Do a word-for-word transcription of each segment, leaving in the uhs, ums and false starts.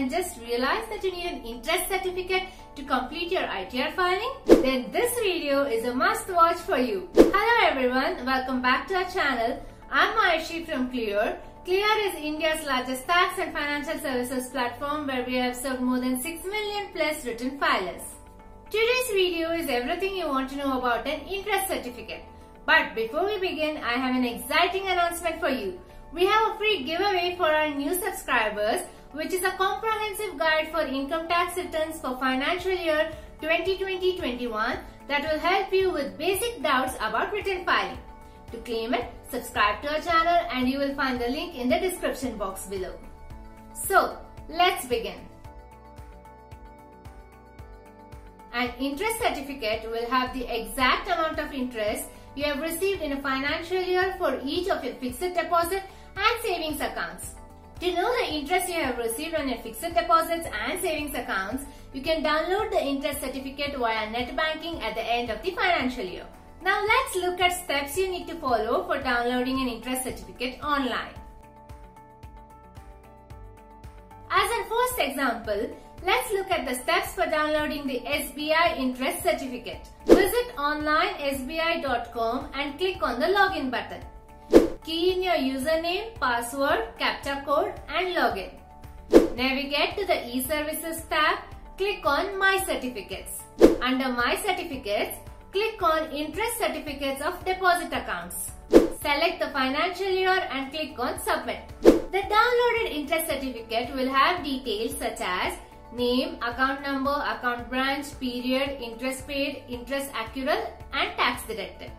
and just realized that you need an interest certificate to complete your I T R filing? Then this video is a must watch for you. Hello everyone, welcome back to our channel. I'm Ayushi from Clear. Clear is India's largest tax and financial services platform where we have served more than six million plus written filers. Today's video is everything you want to know about an interest certificate. But before we begin, I have an exciting announcement for you. We have a free giveaway for our new subscribers, which is a comprehensive guide for income tax returns for financial year twenty twenty to twenty-one that will help you with basic doubts about return filing. To claim it, subscribe to our channel and you will find the link in the description box below. So, let's begin. An interest certificate will have the exact amount of interest you have received in a financial year for each of your fixed deposit and savings accounts. To know the interest you have received on your fixed deposits and savings accounts, you can download the interest certificate via net banking at the end of the financial year. Now let's look at steps you need to follow for downloading an interest certificate online. As a first example, let's look at the steps for downloading the S B I interest certificate. Visit online S B I dot com and click on the login button. Key in your username, password, captcha code and login. Navigate to the e-services tab. Click on My Certificates. Under My Certificates, click on Interest Certificates of Deposit Accounts. Select the financial year and click on Submit. The downloaded interest certificate will have details such as name, account number, account branch, period, interest paid, interest accrual and tax deducted.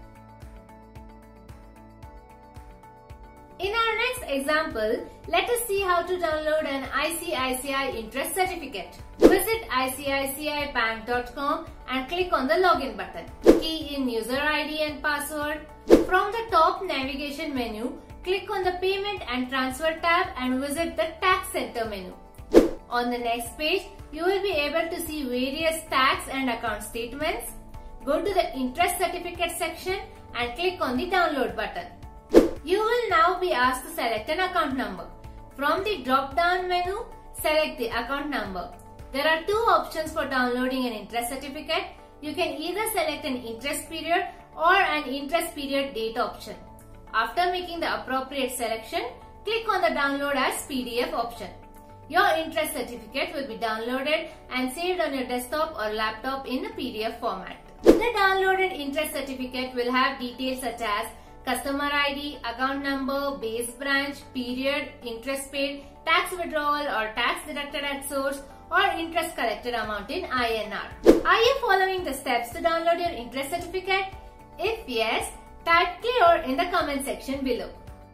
In our next example, let us see how to download an I C I C I interest certificate. Visit I C I C I bank dot com and click on the login button. Key in user I D and password. From the top navigation menu, click on the Payment and Transfer tab and visit the Tax Center menu. On the next page, you will be able to see various tax and account statements. Go to the Interest Certificate section and click on the Download button. You will now be asked to select an account number. From the drop-down menu, select the account number. There are two options for downloading an interest certificate. You can either select an interest period or an interest period date option. After making the appropriate selection, click on the Download as P D F option. Your interest certificate will be downloaded and saved on your desktop or laptop in a P D F format. The downloaded interest certificate will have details such as customer I D, account number, base branch, period, interest paid, tax withdrawal or tax deducted at source, or interest collected amount in I N R. Are you following the steps to download your interest certificate? If yes, type Clear in the comment section below.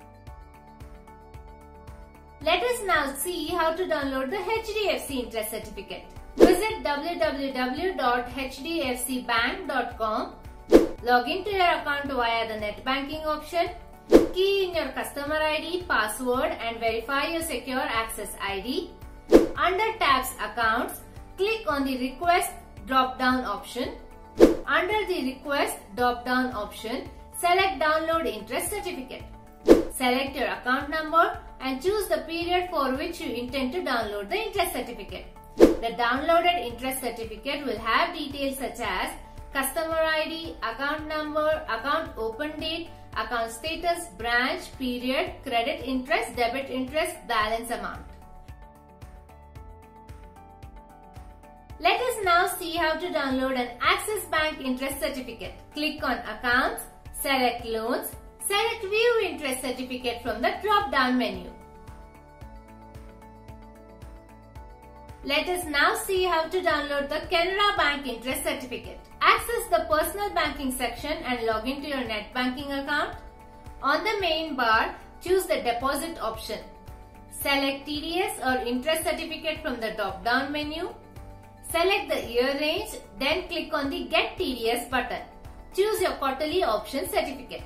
Let us now see how to download the H D F C interest certificate. Visit w w w dot h d f c bank dot com. Log into your account via the net banking option. Key in your customer I D, password and verify your secure access I D. Under tabs Accounts, click on the Request drop-down option. Under the Request drop-down option, select Download Interest Certificate. Select your account number and choose the period for which you intend to download the interest certificate. The downloaded interest certificate will have details such as customer I D, account number, account open date, account status, branch, period, credit interest, debit interest, balance amount. Let us now see how to download an Axis Bank interest certificate. Click on Accounts, select Loans, select View Interest Certificate from the drop-down menu. Let us now see how to download the Canara Bank interest certificate. Access the personal banking section and log into your net banking account. On the main bar, choose the deposit option. Select T D S or interest certificate from the drop-down menu. Select the year range, then click on the Get T D S button. Choose your quarterly option certificate.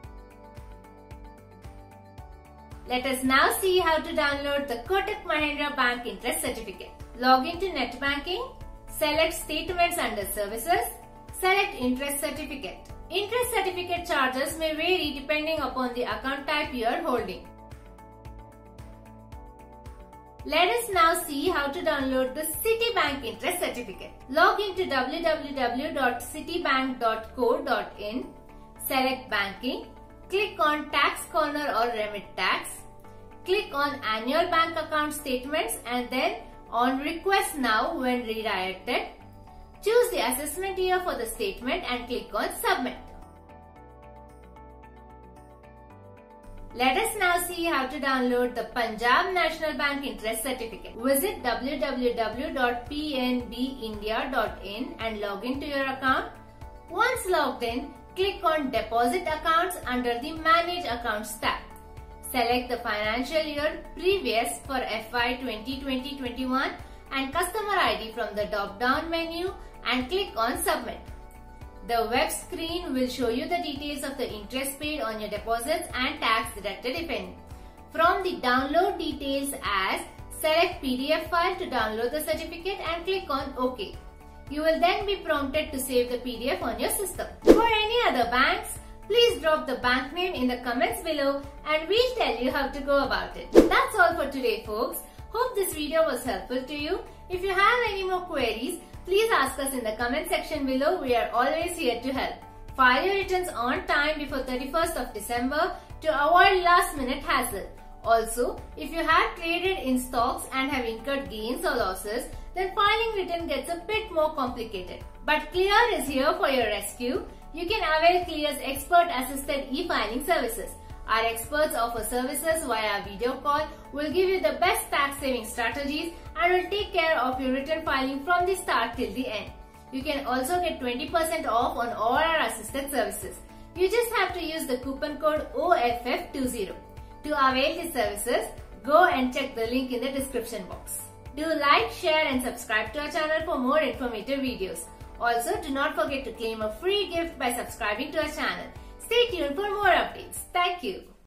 Let us now see how to download the Kotak Mahindra Bank interest certificate. Log into net banking, select Statements under Services, select Interest Certificate. Interest certificate charges may vary depending upon the account type you are holding. Let us now see how to download the Citibank Interest Certificate. Log into w w w dot citibank dot co dot in, select Banking, click on Tax Corner or Remit Tax, click on Annual Bank Account Statements and then on Request Now when redirected. Choose the assessment year for the statement and click on Submit. Let us now see how to download the Punjab National Bank Interest Certificate. Visit w w w dot p n b india dot in and log into your account. Once logged in, click on Deposit Accounts under the Manage Accounts tab. Select the financial year previous for F Y twenty twenty to twenty-one and customer I D from the drop-down menu and click on Submit. The web screen will show you the details of the interest paid on your deposits and tax deducted if any. From the download details as, select P D F file to download the certificate and click on OK. You will then be prompted to save the P D F on your system. For any other banks, please drop the bank name in the comments below and we'll tell you how to go about it. That's all for today, folks. Hope this video was helpful to you. If you have any more queries, please ask us in the comment section below. We are always here to help. File your returns on time before thirty-first of December to avoid last minute hassle. Also, if you have traded in stocks and have incurred gains or losses, then filing return gets a bit more complicated. But Clear is here for your rescue. You can avail Clear's expert assisted e-filing services. Our experts offer services via video call, will give you the best tax saving strategies and will take care of your return filing from the start till the end. You can also get twenty percent off on all our assisted services. You just have to use the coupon code O F F twenty. To avail these services, go and check the link in the description box. Do like, share and subscribe to our channel for more informative videos. Also, do not forget to claim a free gift by subscribing to our channel. Stay tuned for more updates. Thank you.